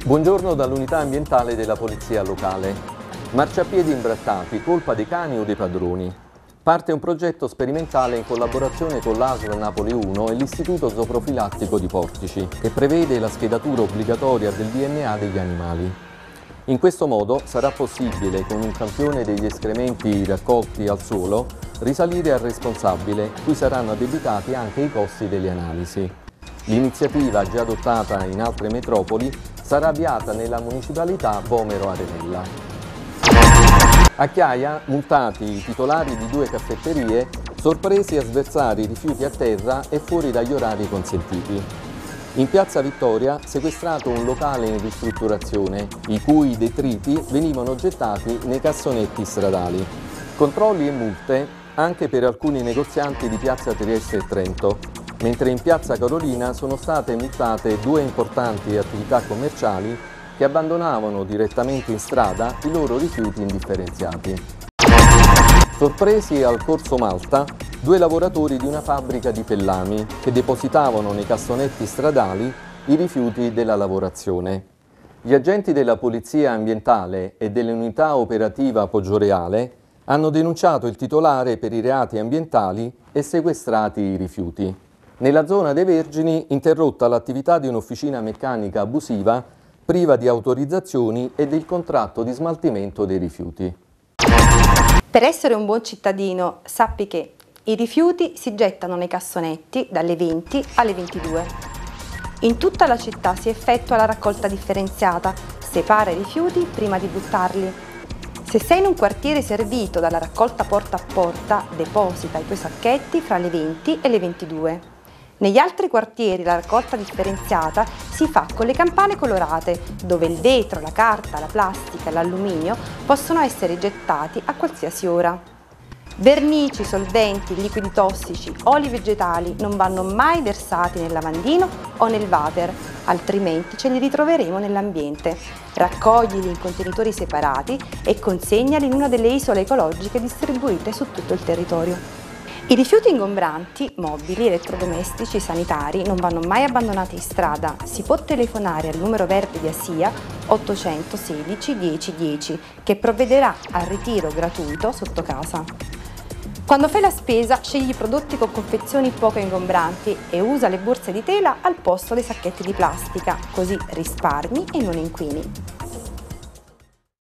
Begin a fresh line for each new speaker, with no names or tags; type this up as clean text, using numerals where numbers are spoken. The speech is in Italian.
Buongiorno dall'unità ambientale della Polizia Locale. Marciapiedi imbrattati, colpa dei cani o dei padroni? Parte un progetto sperimentale in collaborazione con l'ASL Napoli 1 e l'Istituto Zooprofilattico di Portici, che prevede la schedatura obbligatoria del DNA degli animali. In questo modo sarà possibile, con un campione degli escrementi raccolti al suolo, risalire al responsabile, cui saranno addebitati anche i costi delle analisi. L'iniziativa, già adottata in altre metropoli, sarà avviata nella municipalità Vomero-Arenella. A Chiaia, multati i titolari di 2 caffetterie, sorpresi a sversare i rifiuti a terra e fuori dagli orari consentiti. In Piazza Vittoria, sequestrato un locale in ristrutturazione, i cui detriti venivano gettati nei cassonetti stradali. Controlli e multe anche per alcuni negozianti di Piazza Trieste e Trento, mentre in Piazza Carolina sono state multate 2 importanti attività commerciali che abbandonavano direttamente in strada i loro rifiuti indifferenziati. Sorpresi al Corso Malta 2 lavoratori di una fabbrica di pellami che depositavano nei cassonetti stradali i rifiuti della lavorazione. Gli agenti della Polizia Ambientale e dell'Unità Operativa Poggioreale hanno denunciato il titolare per i reati ambientali e sequestrati i rifiuti. Nella zona dei Vergini interrotta l'attività di un'officina meccanica abusiva priva di autorizzazioni e del contratto di smaltimento dei rifiuti.
Per essere un buon cittadino, sappi che i rifiuti si gettano nei cassonetti dalle 20 alle 22. In tutta la città si effettua la raccolta differenziata, separa i rifiuti prima di buttarli. Se sei in un quartiere servito dalla raccolta porta a porta, deposita i tuoi sacchetti fra le 20 e le 22. Negli altri quartieri la raccolta differenziata si fa con le campane colorate, dove il vetro, la carta, la plastica e l'alluminio possono essere gettati a qualsiasi ora. Vernici, solventi, liquidi tossici, oli vegetali non vanno mai versati nel lavandino o nel water, altrimenti ce li ritroveremo nell'ambiente. Raccoglili in contenitori separati e consegnali in una delle isole ecologiche distribuite su tutto il territorio. I rifiuti ingombranti, mobili, elettrodomestici, sanitari non vanno mai abbandonati in strada. Si può telefonare al numero verde di ASIA 816 1010 che provvederà al ritiro gratuito sotto casa. Quando fai la spesa, scegli prodotti con confezioni poco ingombranti e usa le borse di tela al posto dei sacchetti di plastica, così risparmi e non inquini.